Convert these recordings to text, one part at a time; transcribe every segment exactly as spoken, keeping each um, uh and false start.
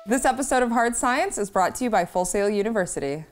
This episode of Hard Science is brought to you by Full Sail University.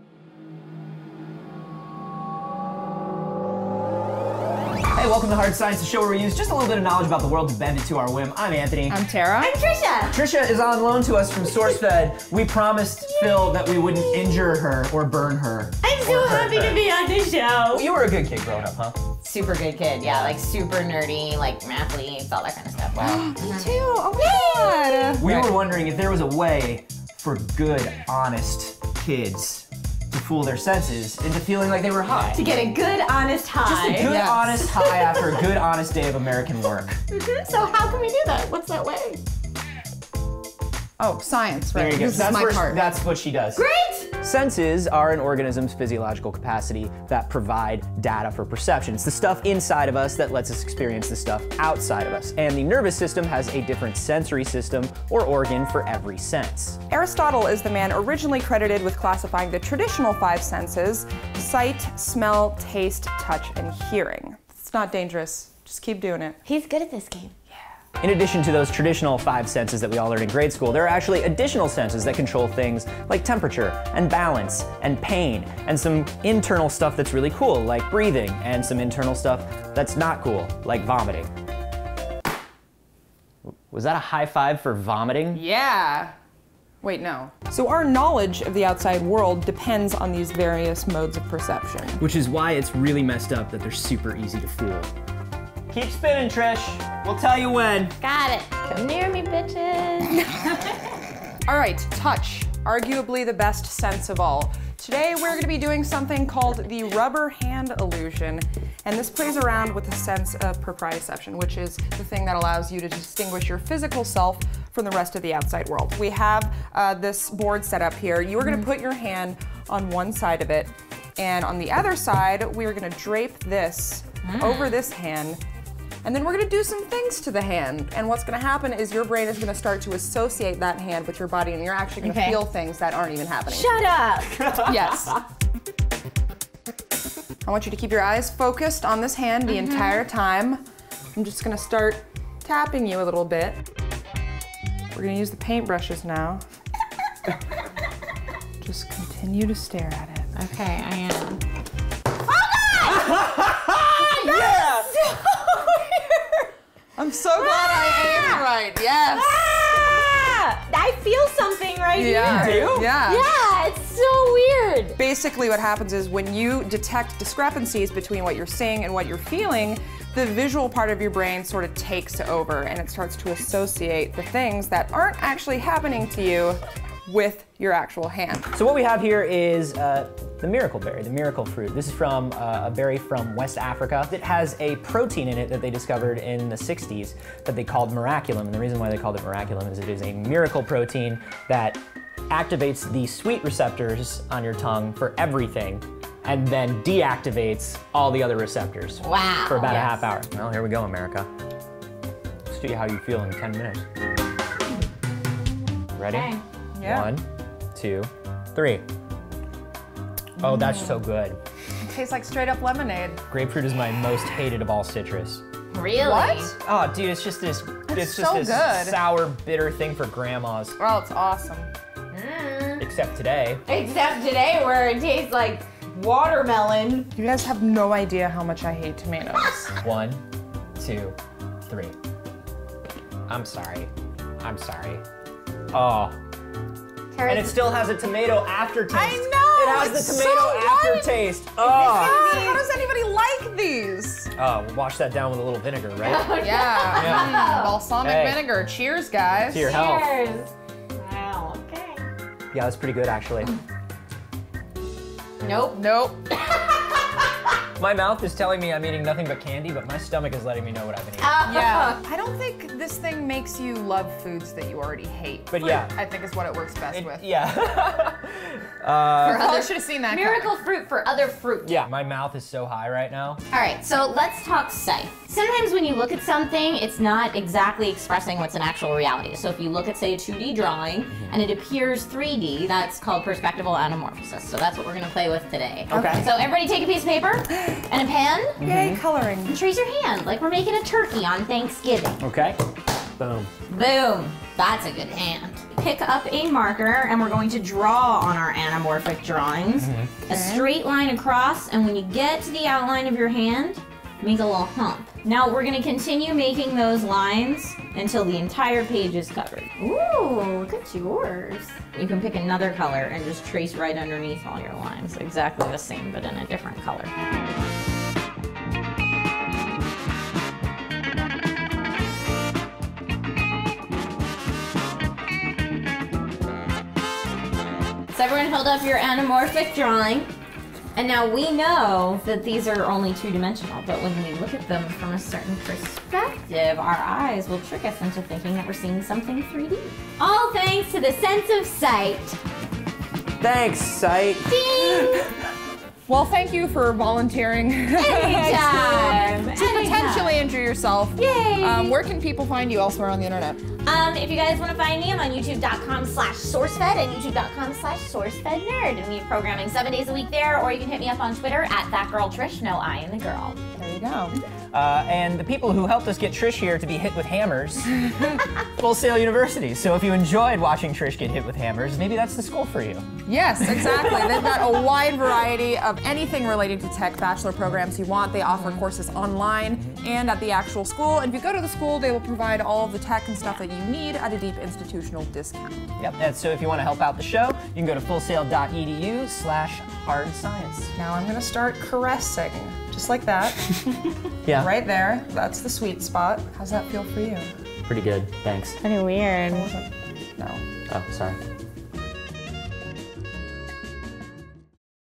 Hey, welcome to Hard Science, the show where we use just a little bit of knowledge about the world to bend it to our whim. I'm Anthony. I'm Tara. I'm Trisha. Trisha is on loan to us from Sourcefed. We promised Phil that we wouldn't injure her or burn her. I'm so happy her. to be on the show. You were a good kid growing up, huh? Super good kid, yeah, like super nerdy, like mathletes, all that kind of stuff. Wow. Me too, oh my god. We were wondering if there was a way for good, honest kids to fool their senses into feeling like they were high. To get a good, honest high. Just a good, yes. honest high after a good, honest day of American work. Mm-hmm. So how can we do that? What's that way? Oh, science, right? There you go. This That's, is my where, part. that's what she does. Great! Senses are an organism's physiological capacity that provide data for perception. It's the stuff inside of us that lets us experience the stuff outside of us. And the nervous system has a different sensory system or organ for every sense. Aristotle is the man originally credited with classifying the traditional five senses: sight, smell, taste, touch, and hearing. It's not dangerous. Just keep doing it. He's good at this game. In addition to those traditional five senses that we all learned in grade school, there are actually additional senses that control things like temperature and balance and pain, and some internal stuff that's really cool, like breathing, and some internal stuff that's not cool, like vomiting. Was that a high five for vomiting? Yeah. Wait, no. So our knowledge of the outside world depends on these various modes of perception. Which is why it's really messed up that they're super easy to fool. Keep spinning, Trish. We'll tell you when. Got it. Come near me, bitches. All right, touch. Arguably the best sense of all. Today we're going to be doing something called the rubber hand illusion, and this plays around with the sense of proprioception, which is the thing that allows you to distinguish your physical self from the rest of the outside world. We have uh, this board set up here. You are going to put your hand on one side of it, and on the other side we are going to drape this mm. over this hand. And then we're gonna do some things to the hand. And what's gonna happen is your brain is gonna start to associate that hand with your body, and you're actually gonna okay. feel things that aren't even happening. Shut up! Yes. I want you to keep your eyes focused on this hand the mm-hmm. entire time. I'm just gonna start tapping you a little bit. We're gonna use the paintbrushes now. Just continue to stare at it. Okay, I am. Yeah! I'm so glad ah! I aimed right, yes. Ah! I feel something right yeah. here. You do? Yeah. Yeah, it's so weird. Basically what happens is when you detect discrepancies between what you're seeing and what you're feeling, the visual part of your brain sort of takes over and it starts to associate the things that aren't actually happening to you with your actual hand. So what we have here is uh, the miracle berry, the miracle fruit. This is from uh, a berry from West Africa. It has a protein in it that they discovered in the sixties that they called miraculum. And the reason why they called it miraculum is it is a miracle protein that activates the sweet receptors on your tongue for everything and then deactivates all the other receptors wow, for about yes. a half hour. Well, here we go, America. Let's see how you feel in ten minutes. Ready? Okay. Yeah. One, two, three. Oh, that's so good. It tastes like straight up lemonade. Grapefruit is my most hated of all citrus. Really? What? Oh, dude, it's just this, It's it's just so this good. sour, bitter thing for grandmas. Oh, it's awesome. Mm. Except today. Except today where it tastes like watermelon. You guys have no idea how much I hate tomatoes. One, two, three. I'm sorry. I'm sorry. Oh. Tara's And it still has a tomato aftertaste. I know, It has it's the tomato so aftertaste. Oh. Ah, how does anybody like these? Oh, we'll wash that down with a little vinegar, right? Oh, Yeah, Yeah. Mm, balsamic Hey. vinegar. Cheers, guys. To your health. Cheers. Wow, okay. Yeah, that's pretty good, actually. Nope. Nope. My mouth is telling me I'm eating nothing but candy, but my stomach is letting me know what I've been eating. Uh, Yeah. I don't think this thing makes you love foods that you already hate. But yeah. I think is what it works best It- with. yeah. For uh, other, should have seen that Miracle coming. fruit for other fruit. yeah, my mouth is so high right now. All right, so let's talk sight. Sometimes when you look at something, it's not exactly expressing what's an actual reality. So if you look at, say, a two D drawing and it appears three D, that's called perspectival anamorphosis. So that's what we're gonna play with today. Okay. So everybody take a piece of paper and a pen Yay, coloring. and trace your hand like we're making a turkey on Thanksgiving. Okay. Boom. Boom. That's a good hand. pick up a marker and we're going to draw on our anamorphic drawings. Mm-hmm. A straight line across, and when you get to the outline of your hand, make a little hump. Now we're gonna continue making those lines until the entire page is covered. Ooh, look at yours. You can pick another color and just trace right underneath all your lines. Exactly the same, but in a different color. So everyone hold up your anamorphic drawing. And now we know that these are only two-dimensional, but when we look at them from a certain perspective, our eyes will trick us into thinking that we're seeing something three D. All thanks to the sense of sight. Thanks, Sight. Ding! Well, thank you for volunteering Anytime. to, to potentially injure yourself. Yay! Um, where can people find you elsewhere on the internet? Um, if you guys want to find me, I'm on youtube.com slash sourcefed and youtube.com slash sourcefednerd. And we have programming seven days a week there, or you can hit me up on Twitter at that girl Trish, no I in the girl. There you go. Uh, and the people who helped us get Trish here to be hit with hammers, Full Sail University. So if you enjoyed watching Trish get hit with hammers, maybe that's the school for you. Yes, exactly. They've got a wide variety of anything related to tech bachelor programs you want. They offer courses online and at the actual school. And if you go to the school, they will provide all of the tech and stuff that you need at a deep institutional discount. Yep, and so if you want to help out the show, you can go to fullsail.edu slash hard science. Now I'm gonna start caressing, just like that. Yeah. Right there, that's the sweet spot. How's that feel for you? Pretty good, thanks. Pretty weird. No. Oh, sorry.